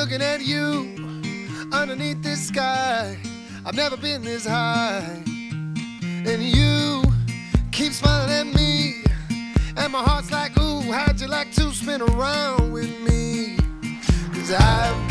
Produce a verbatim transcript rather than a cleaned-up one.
looking at you underneath this sky. I've never been this high. And you keep smiling at me, and my heart's like, ooh, how'd you like to spin around with me? 'Cause I've